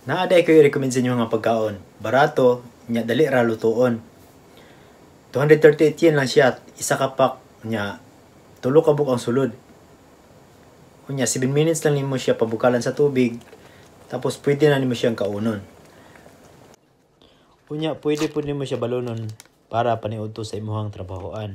Naaday ko i-recommend sa inyo nga pagkaon. Barato, nya dali ra lutuon. 238 yen lang siya. Isa ka pack nya tulo ka buk ang sulod. Kunya 7 minutes lang nimo siya pabukalan sa tubig. Tapos pwede na nimo siyang kaunon. Kunya pwede po nimo siya balonon para paniudto sa imuhang trabahoan.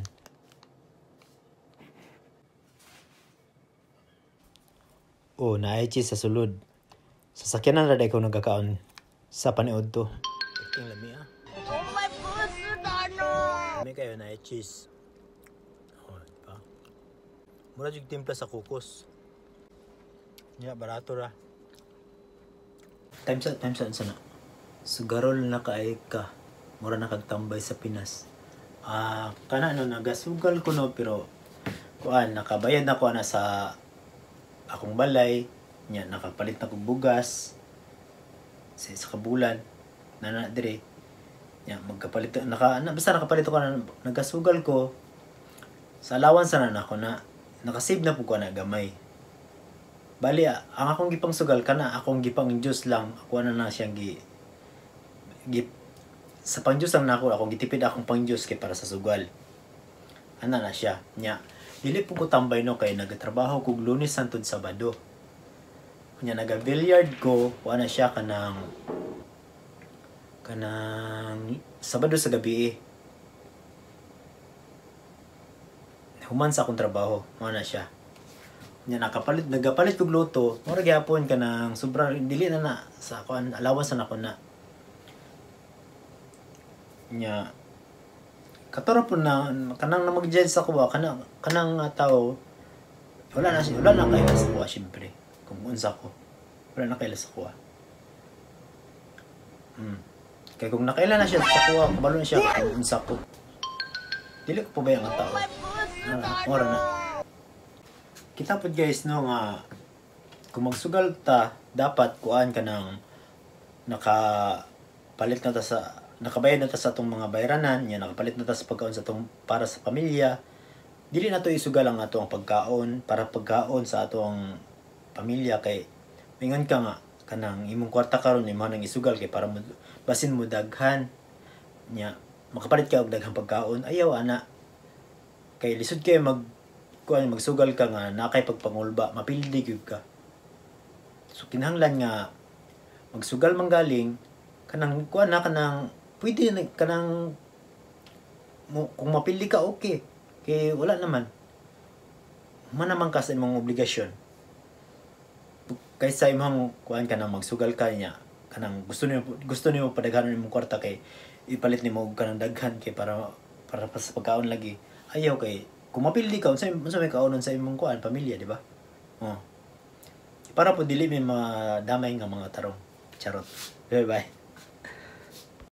Oh, naay cheese sa sulod. Sasakyanan ra day ko nagkakaon sa paniudto. Ting lami ah. Oh my puso, Dano! Lami kayo na cheese. Oh, diba? Mura jud timpla sa kukos. Nya barato ra. Time sa na. Sugarol na kaay ka. Mura na kagtambay sa Pinas. Kana no nagasugal ko no pero kuan nakabayad na ko ana sa akong balay. Nya nakapalit na kog bugas sa kabulan na dire. Nya magkapalit basta nakapalit ko na nagasugal ko sa allowance na nako na nakasave na pud ko na gamay. Bali ang akong gipang sugal kana akong gipang juice lang ako na siyang sa pang juice lang nako akong gitipid akong pang juice kay para sa sugal. Ana na siya. Nya dili po ko tambay no kay nagatrabaho kog Lunes hangtod Sabado. Kunya naga-billiard ko, wala siya kanang Sabado sa gabi. Human sa akong trabaho, wala siya. Kunya nagapalit kog luto, mura gyapon kanang sobra dili na sa kuan allowance na ako na. Nya katoro po na kanang na mag-judge sa kuha kanang tao wala na kayo sa kuha syempre. Kung unsa ko wala na kaila sa kuha. Kaya kung nakaila na siya sa kuha kabalo na siya kung unsa ko dili ko pabayang ang tao. Ora na kita pod guys no nga kung magsugal ta dapat kuan ka ng nakapalit na ta sa nakabayad na ta sa atong mga bayranan nya nakapalit na ta sa pagkaon sa atong para sa pamilya. Dili na to isugal ang atong pagkaon para pagkaon sa atong pamilya kay mingon ka nga kanang imong kwarta karon imo nang isugal kay para basin mo daghan nya makapalit ka og daghang pagkaon ayaw ana kay lisod kay magsugal ka nga nakay pagpangulba mapildi gyud ka. So kinahanglan nga magsugal manggaling kanang kuan na kanang pwede na kanang kung mapildi ka okay kay wala naman man ka sa imong obligasyon kaysa imong kuan ka nang magsugal ka niya kanang gusto nimo padaghanon imong kwarta kay ipalit nimo og kanang daghan kay para pa sa pagkaon lagi ayaw kay kung mapildi ka unsa may kaunon sa imong kuan pamilya di ba para po dili may madamay nga mga tarong charot bye bye.